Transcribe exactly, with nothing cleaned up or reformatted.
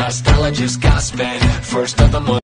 style, I just got spent. First of the month.